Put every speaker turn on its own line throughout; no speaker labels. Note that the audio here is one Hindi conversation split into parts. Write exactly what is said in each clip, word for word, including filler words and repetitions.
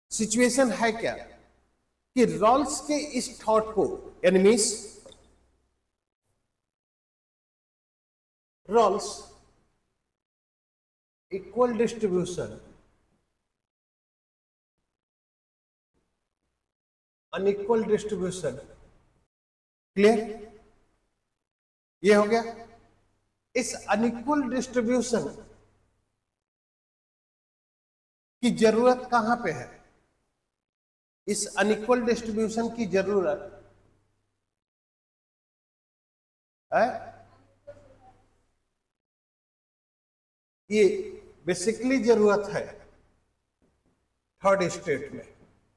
सिचुएशन है क्या कि रॉल्स के इस थॉट को, यानी means Rawls equal distribution, unequal distribution, clear? ये हो गया। इस अनइक्वल डिस्ट्रीब्यूशन की जरूरत कहां पे है? इस अनइक्वल डिस्ट्रीब्यूशन की जरूरत है, ये बेसिकली जरूरत है थर्ड स्टेट में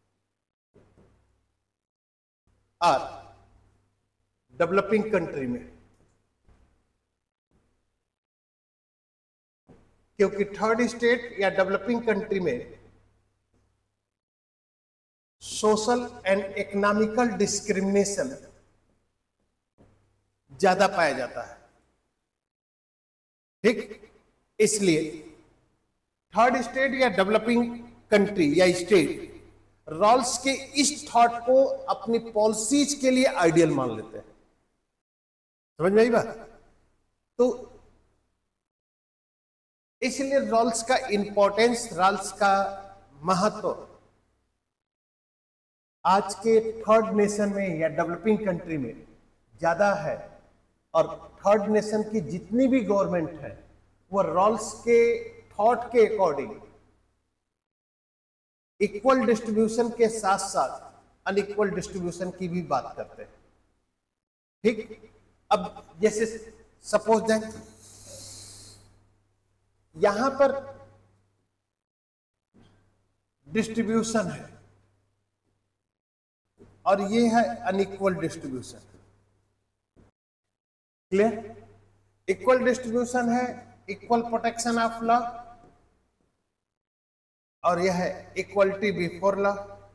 और डेवलपिंग कंट्री में, क्योंकि थर्ड स्टेट या डेवलपिंग कंट्री में सोशल एंड इकोनॉमिकल डिस्क्रिमिनेशन ज्यादा पाया जाता है, ठीक? इसलिए थर्ड स्टेट या डेवलपिंग कंट्री या स्टेट रॉल्स के इस थॉट को अपनी पॉलिसीज के लिए आइडियल मान लेते हैं। समझ में आई बात? तो इसलिए रॉल्स का इंपॉर्टेंस, रॉल्स का महत्व आज के थर्ड नेशन में या डेवलपिंग कंट्री में ज्यादा है, और थर्ड नेशन की जितनी भी गवर्नमेंट है वो रॉल्स के थॉट के अकॉर्डिंग इक्वल डिस्ट्रीब्यूशन के साथ साथ अनइक्वल डिस्ट्रीब्यूशन की भी बात करते हैं, ठीक? अब जैसे सपोज दैट यहां पर डिस्ट्रीब्यूशन है और ये है unequal distribution, clear? Equal distribution है इक्वल प्रोटेक्शन ऑफ लॉ, और यह है equality before law,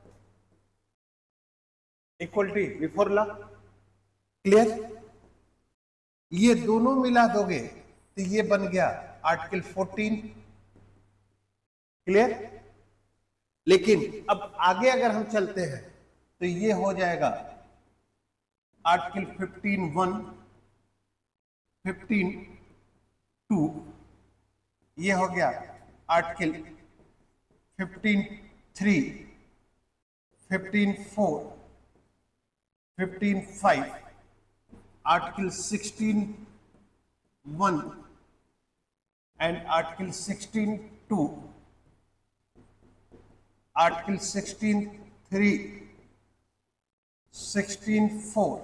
equality before law, clear? ये दोनों मिला दोगे तो ये बन गया आर्टिकल फोर्टीन, क्लियर? लेकिन अब आगे अगर हम चलते हैं तो ये हो जाएगा article fifteen one, fifteen two, ये हो गया article fifteen three, fifteen four, fifteen five, article sixteen one and article sixteen two, article sixteen three, sixteen four,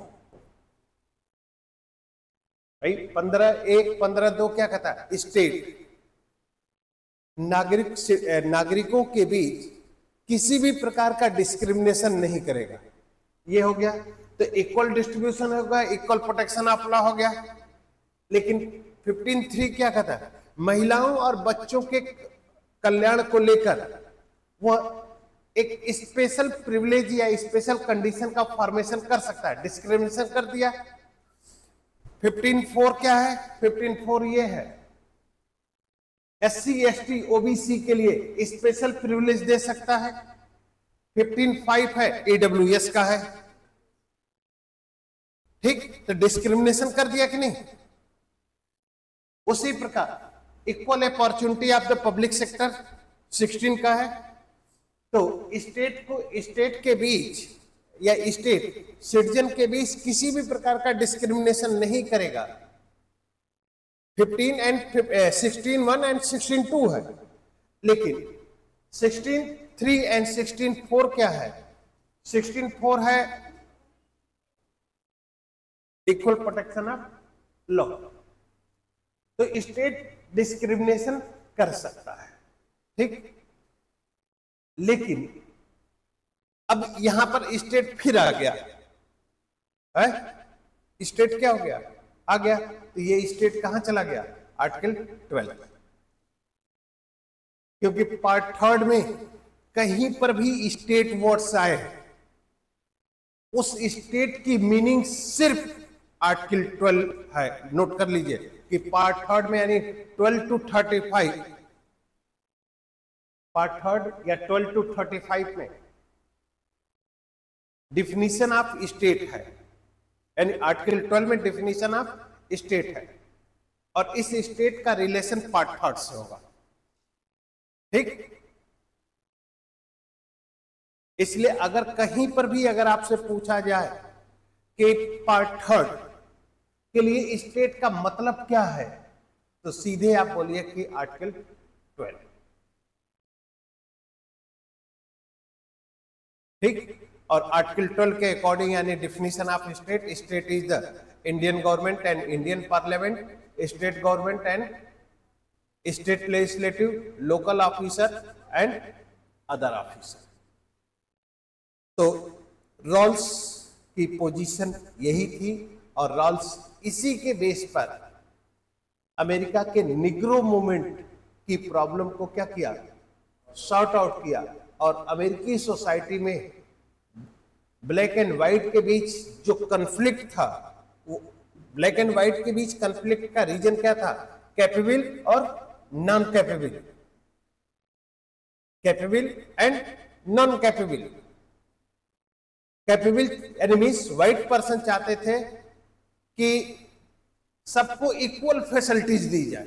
भाई पंद्रह एक पंद्रह दो क्या कहता है? स्टेट नागरिक से नागरिकों के बीच किसी भी प्रकार का डिस्क्रिमिनेशन नहीं करेगा, ये हो गया। तो इक्वल डिस्ट्रीब्यूशन हो गया, इक्वल प्रोटेक्शन ऑफ लॉ हो गया। लेकिन फिफ्टीन थ्री क्या कहता है? महिलाओं और बच्चों के कल्याण को लेकर वह एक स्पेशल प्रिविलेज या स्पेशल कंडीशन का फॉर्मेशन कर सकता है, डिस्क्रिमिनेशन कर दिया। फिफ्टीन फोर क्या है? फिफ्टीन फोर ये है S C S T OBC के लिए स्पेशल प्रिविलेज दे सकता है। फिफ्टीन फाइव है ईडब्ल्यू एस का है, ठीक? तो डिस्क्रिमिनेशन कर दिया कि नहीं? उसी प्रकार equal opportunity of the public sector sixteen का है। तो स्टेट को स्टेट के बीच या स्टेट सिटीजन के बीच किसी भी प्रकार का डिस्क्रिमिनेशन नहीं करेगा। Fifteen and sixteen one and sixteen two है, लेकिन sixteen three and sixteen four क्या है? सिक्सटीन फोर है इक्वल प्रोटेक्शन ऑफ लॉ। तो स्टेट डिस्क्रिमिनेशन कर सकता है, ठीक? लेकिन अब यहां पर स्टेट फिर आ गया है, स्टेट क्या हो गया? आ गया। तो ये स्टेट कहां चला गया? आर्टिकल ट्वेल्व, क्योंकि पार्ट थर्ड में कहीं पर भी स्टेट वर्ड्स आए उस स्टेट की मीनिंग सिर्फ आर्टिकल ट्वेल्व है। नोट कर लीजिए कि पार्ट थर्ड में यानी twelve to thirty five part third या ट्वेल्व टू थर्टी फाइव में डिफिनीशन ऑफ स्टेट है, यानी आर्टिकल ट्वेल्व में डिफिनीशन ऑफ स्टेट है, और इस स्टेट का रिलेशन पार्ट थर्ड से होगा। ठीक, इसलिए अगर कहीं पर भी अगर आपसे पूछा जाए कि पार्ट थर्ड के लिए स्टेट का मतलब क्या है, तो सीधे आप बोलिए कि आर्टिकल ट्वेल्व। ठीक, और आर्टिकल ट्वेल्व के अकॉर्डिंग यानी definition of state, state is the Indian government and Indian parliament, state government and state legislative, local officer and other officer. तो रॉल्स की पोजीशन यही थी, और रॉल्स इसी के बेस पर अमेरिका के निग्रो मूवमेंट की प्रॉब्लम को क्या किया, सॉर्ट आउट किया, और अमेरिकी सोसाइटी में ब्लैक एंड व्हाइट के बीच जो कन्फ्लिक्ट था, वो ब्लैक एंड व्हाइट के बीच कन्फ्लिक्ट का रीजन क्या था, कैपेबल और non capable, capable and non capable. Capable यानी मींस व्हाइट पर्सन चाहते थे कि सबको इक्वल फैसिलिटीज दी जाए,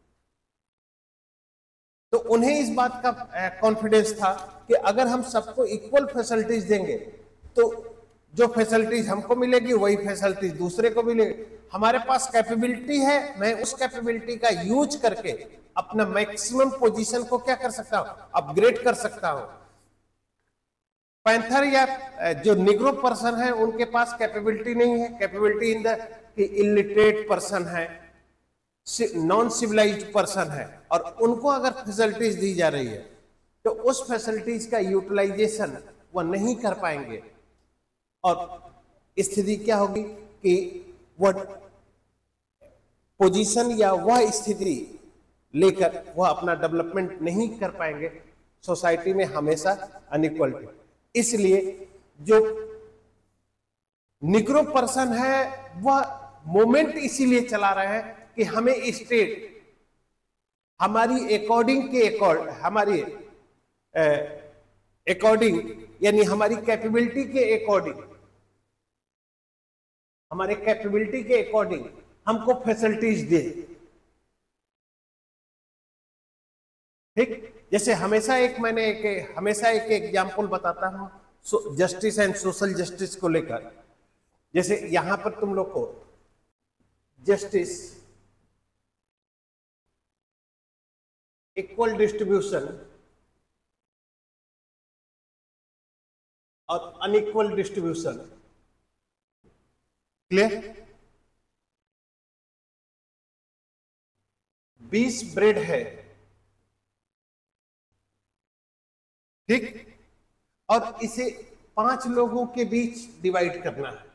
तो उन्हें इस बात का कॉन्फिडेंस था कि अगर हम सबको इक्वल फैसिलिटीज देंगे तो जो फैसिलिटीज हमको मिलेगी वही फैसिलिटीज दूसरे को मिलेगी। हमारे पास कैपेबिलिटी है, मैं उस कैपेबिलिटी का यूज करके अपना मैक्सिमम पोजीशन को क्या कर सकता हूं, अपग्रेड कर सकता हूं। पैंथर या जो निग्रो पर्सन है उनके पास कैपेबिलिटी नहीं है, capability in the illiterate person है, नॉन सिविलाइज्ड पर्सन है, और उनको अगर फैसिलिटीज दी जा रही है तो उस फैसिलिटीज का यूटिलाइजेशन वो नहीं कर पाएंगे, और स्थिति क्या होगी कि वह पोजीशन या वह स्थिति लेकर वह अपना डेवलपमेंट नहीं कर पाएंगे। सोसाइटी में हमेशा अनइक्वलिटी, इसलिए जो निग्रो पर्सन है वह मूवमेंट इसीलिए चला रहे हैं कि हमें स्टेट हमारी अकॉर्डिंग के अकॉर्ड हमारी अकॉर्डिंग यानी हमारी कैपेबिलिटी के अकॉर्डिंग हमारे कैपेबिलिटी के अकॉर्डिंग हमको फैसिलिटीज दे। ठीक, जैसे हमेशा एक मैंने एक हमेशा एक एग्जांपल बताता हूं so, justice and social justice को लेकर। जैसे यहां पर तुम लोग को जस्टिस, इक्वल डिस्ट्रीब्यूशन और अनइक्वल डिस्ट्रीब्यूशन, क्लियर? बीस ब्रेड है, ठीक, और इसे पांच लोगों के बीच डिवाइड करना है।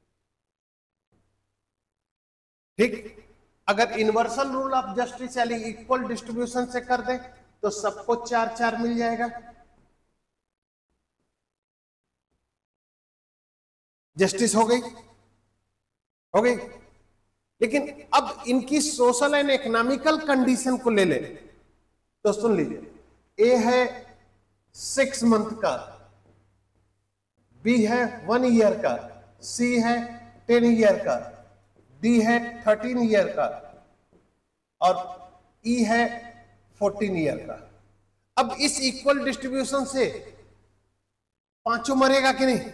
ठीक, अगर इन्वर्सल रूल ऑफ जस्टिस यानी इक्वल डिस्ट्रीब्यूशन से कर दे तो सबको चार चार मिल जाएगा, जस्टिस हो गई हो गई लेकिन अब इनकी सोशल एंड इकोनॉमिकल कंडीशन को ले ले तो सुन लीजिए, ए है सिक्स मंथ का, बी है वन ईयर का, सी है टेन ईयर का, डी है थर्टीन ईयर का, और ई है फोर्टीन ईयर का। अब इस इक्वल डिस्ट्रीब्यूशन से पांचों मरेगा कि नहीं?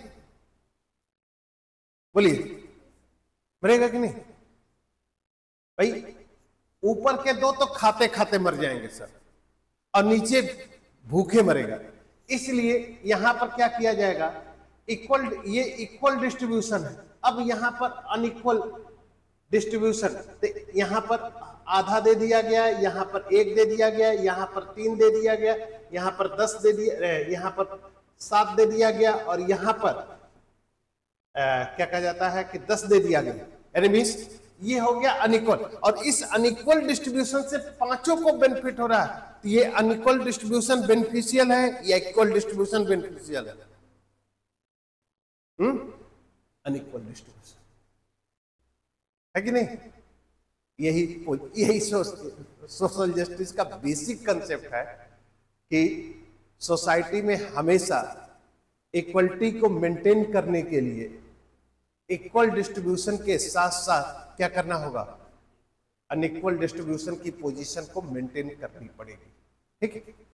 बोलिए, मरेगा कि नहीं? भाई ऊपर के दो तो खाते खाते मर जाएंगे सर, और नीचे भूखे मरेगा। इसलिए यहां पर क्या किया जाएगा, इक्वल, ये इक्वल डिस्ट्रीब्यूशन है। अब यहां पर अनइक्वल डिस्ट्रीब्यूशन, तो यहां पर आधा दे दिया गया, यहां पर एक दे दिया गया, यहां पर तीन दे दिया गया, यहां पर दस दे दिया, यहां पर सात दे दिया गया, और यहां पर आ, क्या कहा जाता है कि दस दे दिया गया। यानी मींस ये हो गया अनइक्वल, और इस अनइक्वल डिस्ट्रीब्यूशन से पांचों को बेनिफिट हो रहा है। तो ये अनइक्वल डिस्ट्रीब्यूशन बेनिफिशियल है या इक्वल डिस्ट्रीब्यूशन बेनिफिशियल है? हम्म अनइक्वल डिस्ट्रीब्यूशन है कि नहीं? यही यही सोशल जस्टिस का बेसिक कंसेप्ट है कि सोसाइटी में हमेशा इक्वलिटी को मेंटेन करने के लिए इक्वल डिस्ट्रीब्यूशन के साथ साथ क्या करना होगा, अनइक्वल डिस्ट्रीब्यूशन की पोजीशन को मेंटेन करनी पड़ेगी। ठीक है।